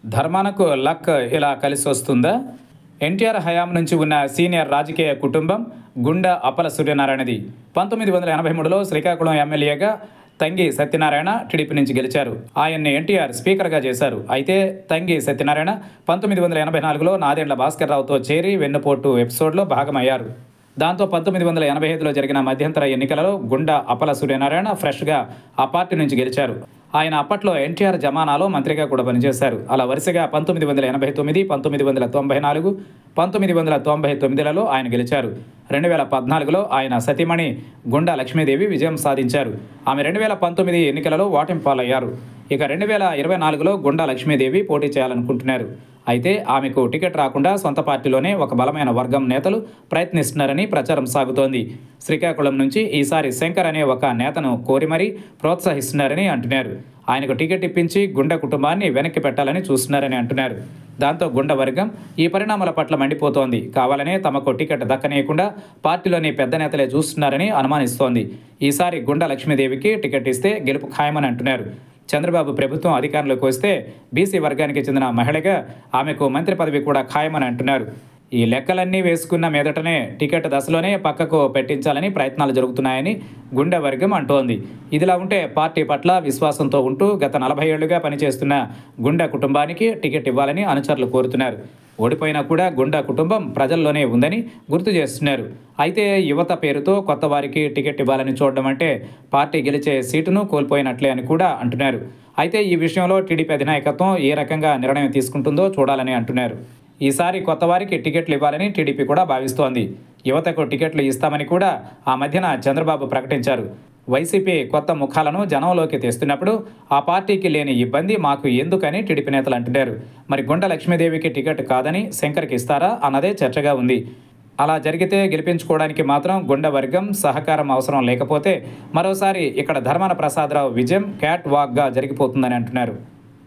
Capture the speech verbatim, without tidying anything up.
ధర్మానకు luck ఇలా కలిసి వస్తుందా? ఎన్టీఆర్ హయాం నుంచి ఉన్న సీనియర్ రాజకీయ కుటుంబం గుండా అప్పల సూర్యనారాయణది. పంతొమ్మిది వందల ఎనభై మూడులో శ్రీకాకుళం ఎమ్మెల్యేగా తంగి సత్యనారాయణ టీడీపీ నుంచి గెలిచారు. ఆయన్ని ఎన్టీఆర్ స్పీకర్గా చేశారు. అయితే తంగి సత్యనారాయణ పంతొమ్మిది వందల ఎనభై నాలుగులో నాదెండ్ల భాస్కర్ రావుతో చేరి వెన్నుపోటు ఎపిసోడ్లో భాగమయ్యారు. దాంతో పంతొమ్మిది వందల ఎనభై ఐదులో జరిగిన మధ్యంతర ఎన్నికలలో గుండా అప్పల సూర్యనారాయణ ఫ్రెష్గా ఆ పార్టీ నుంచి గెలిచారు. ఆయన అప్పట్లో ఎన్టీఆర్ జమానాలో మంత్రిగా కూడా పనిచేశారు. అలా వరుసగా పంతొమ్మిది వందల ఎనభై తొమ్మిది, పంతొమ్మిది వందల తొంభై నాలుగు, పంతొమ్మిది వందల తొంభై తొమ్మిదిలలో ఆయన గెలిచారు. రెండు వేల పద్నాలుగులో ఆయన సతీమణి గుండా లక్ష్మీదేవి విజయం సాధించారు. ఆమె రెండు వేల పంతొమ్మిది ఎన్నికలలో ఓటమి పాలయ్యారు. ఇక రెండు వేల ఇరవై నాలుగులో గుండా లక్ష్మీదేవి పోటీ చేయాలనుకుంటున్నారు. అయితే ఆమెకు టికెట్ రాకుండా సొంత పార్టీలోనే ఒక బలమైన వర్గం నేతలు ప్రయత్నిస్తున్నారని ప్రచారం సాగుతోంది. శ్రీకాకుళం నుంచి ఈసారి శంకర్ అనే ఒక నేతను కోరి మరీ ప్రోత్సహిస్తున్నారని అంటున్నారు. ఆయనకు టికెట్ ఇప్పించి గుండా కుటుంబాన్ని వెనక్కి పెట్టాలని చూస్తున్నారని అంటున్నారు. దాంతో గుండా వర్గం ఈ పరిణామాల పట్ల మండిపోతోంది. కావాలనే తమకు టికెట్ దక్కనీయకుండా పార్టీలోని పెద్ద నేతలే చూస్తున్నారని అనుమానిస్తోంది. ఈసారి గుండా లక్ష్మీదేవికి టికెట్ ఇస్తే గెలుపు ఖాయమని అంటున్నారు. చంద్రబాబు ప్రభుత్వం అధికారంలోకి వస్తే బీసీ వర్గానికి చెందిన మహిళగా ఆమెకు మంత్రి పదవి కూడా ఖాయమని అంటున్నారు. ఈ లెక్కలన్నీ వేసుకున్న మీదటనే టికెట్ దశలోనే పక్కకు పెట్టించాలని ప్రయత్నాలు జరుగుతున్నాయని గుండా వర్గం అంటోంది. ఇదిలా ఉంటే పార్టీ పట్ల విశ్వాసంతో ఉంటూ గత నలభై ఏళ్లుగా పనిచేస్తున్న గుండా కుటుంబానికి టికెట్ ఇవ్వాలని అనుచరులు కోరుతున్నారు. ఓడిపోయినా కూడా గుండా కుటుంబం ప్రజల్లోనే ఉందని గుర్తు చేస్తున్నారు. అయితే యువత పేరుతో కొత్త వారికి టికెట్ ఇవ్వాలని చూడడం అంటే పార్టీ గెలిచే సీటును కోల్పోయినట్లే అని కూడా అంటున్నారు. అయితే ఈ విషయంలో టీడీపీ అధినాయకత్వం ఏ రకంగా నిర్ణయం తీసుకుంటుందో చూడాలని అంటున్నారు. ఈసారి కొత్త వారికి టికెట్లు ఇవ్వాలని టీడీపీ కూడా భావిస్తోంది. యువతకు టికెట్లు ఇస్తామని కూడా ఆ మధ్యన చంద్రబాబు ప్రకటించారు. వైసీపీ కొత్త ముఖాలను జనంలోకి తెస్తున్నప్పుడు ఆ పార్టీకి లేని ఇబ్బంది మాకు ఎందుకని టీడీపీ నేతలు అంటున్నారు. మరి గుండా లక్ష్మీదేవికి టికెట్ కాదని శంకర్కి ఇస్తారా అన్నదే చర్చగా ఉంది. అలా జరిగితే గెలిపించుకోవడానికి మాత్రం గుండా వర్గం సహకారం అవసరం లేకపోతే మరోసారి ఇక్కడ ధర్మాన ప్రసాదరావు విజయం క్యాట్ వాక్గా జరిగిపోతుందని అంటున్నారు.